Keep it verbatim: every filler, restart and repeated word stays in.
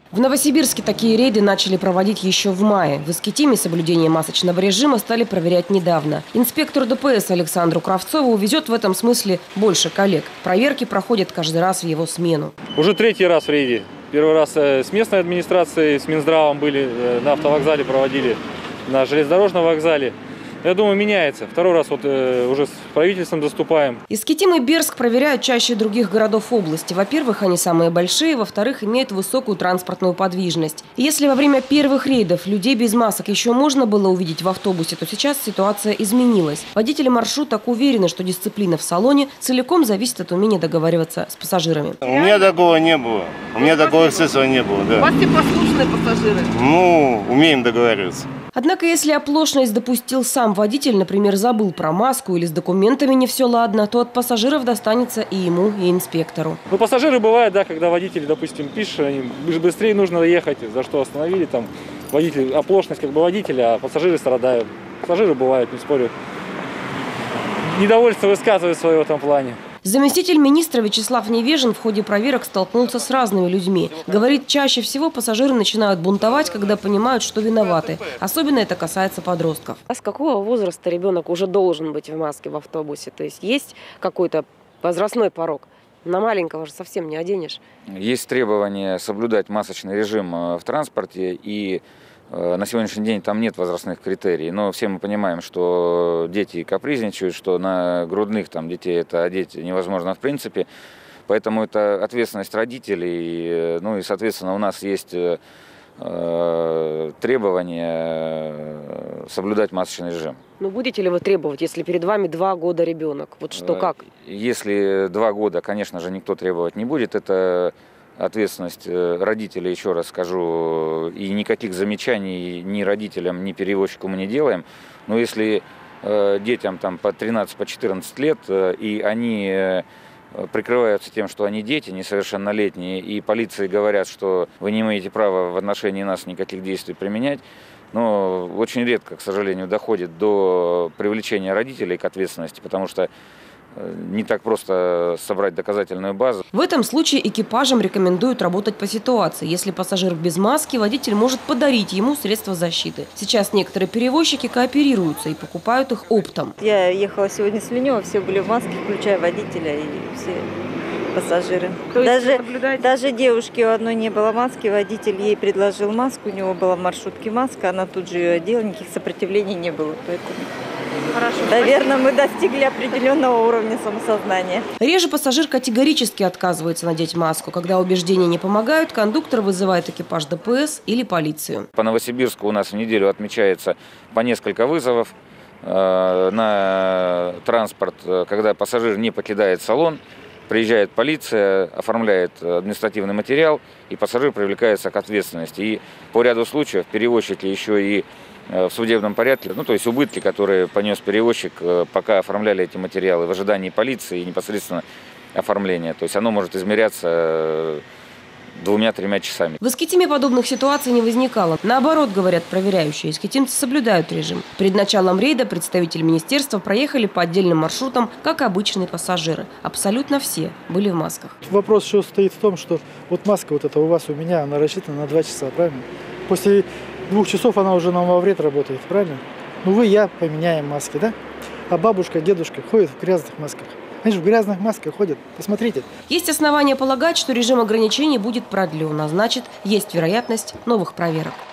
В Новосибирске такие рейды начали проводить еще в мае. В Искитиме соблюдение масочного режима стали проверять недавно. Инспектор ДПС Александру Кравцову увезет в этом смысле больше коллег. Проверки проходят каждый раз в его смену. Уже третий раз в рейде. Первый раз с местной администрацией, с Минздравом были, на автовокзале проводили, на железнодорожном вокзале. Я думаю, меняется. Второй раз вот э, уже с правительством доступаем. Искитим и Бердск проверяют чаще других городов области. Во-первых, они самые большие, во-вторых, имеют высокую транспортную подвижность. И если во время первых рейдов людей без масок еще можно было увидеть в автобусе, то сейчас ситуация изменилась. Водители маршруток уверены, что дисциплина в салоне целиком зависит от умения договариваться с пассажирами. У меня такого не было. У меня такого эксцесса не было. Да. У вас все послушные пассажиры? Ну, умеем договариваться. Однако, если оплошность допустил сам водитель, например, забыл про маску или с документами не все ладно, то от пассажиров достанется и ему, и инспектору. Ну, пассажиры бывают, да, когда водители, допустим, пишут, они быстрее нужно ехать, за что остановили, там, водитель, оплошность как бы водителя, а пассажиры страдают. Пассажиры бывают, не спорю. Недовольство высказывают свое в этом плане. Заместитель министра Вячеслав Невежин в ходе проверок столкнулся с разными людьми. Говорит, чаще всего пассажиры начинают бунтовать, когда понимают, что виноваты. Особенно это касается подростков. А с какого возраста ребенок уже должен быть в маске в автобусе? То есть есть какой-то возрастной порог? На маленького же совсем не оденешь. Есть требование соблюдать масочный режим в транспорте, и на сегодняшний день там нет возрастных критерий, но все мы понимаем, что дети капризничают, что на грудных там детей это одеть невозможно в принципе, поэтому это ответственность родителей, ну и соответственно у нас есть э, требование соблюдать масочный режим. Ну будете ли вы требовать, если перед вами два года ребенок? Вот что, как? Если два года, конечно же, никто требовать не будет, это ответственность родителей, еще раз скажу, и никаких замечаний ни родителям, ни перевозчику мы не делаем. Но если э, детям там по тринадцать, по четырнадцать лет, э, и они э, прикрываются тем, что они дети несовершеннолетние, и полиции говорят, что вы не имеете права в отношении нас никаких действий применять, но очень редко, к сожалению, доходит до привлечения родителей к ответственности, потому что не так просто собрать доказательную базу. В этом случае экипажам рекомендуют работать по ситуации. Если пассажир без маски, водитель может подарить ему средства защиты. Сейчас некоторые перевозчики кооперируются и покупают их оптом. Я ехала сегодня с Ленева, все были в маске, включая водителя и все пассажиры. Даже, даже девушки у одной не было маски, водитель ей предложил маску, у него была в маршрутке маска, она тут же ее одела, никаких сопротивлений не было. Поэтому... Хорошо. Наверное, мы достигли определенного уровня самосознания. Реже пассажир категорически отказывается надеть маску. Когда убеждения не помогают, кондуктор вызывает экипаж ДПС или полицию. По Новосибирску у нас в неделю отмечается по несколько вызовов э, на транспорт, когда пассажир не покидает салон. Приезжает полиция, оформляет административный материал, и пассажир привлекается к ответственности. И по ряду случаев перевозчики еще и в судебном порядке, ну то есть убытки, которые понес перевозчик, пока оформляли эти материалы в ожидании полиции и непосредственно оформления. То есть оно может измеряться двумя-тремя часами. В Искитиме подобных ситуаций не возникало. Наоборот, говорят проверяющие, искитимцы соблюдают режим. Перед началом рейда представители министерства проехали по отдельным маршрутам, как обычные пассажиры. Абсолютно все были в масках. Вопрос еще стоит в том, что вот маска вот эта у вас, у меня, она рассчитана на два часа, правильно? После двух часов она уже нам во вред работает, правильно? Ну вы, я поменяем маски, да? А бабушка, дедушка ходят в грязных масках. Они же в грязных масках ходят. Посмотрите. Есть основания полагать, что режим ограничений будет продлен, а значит, есть вероятность новых проверок.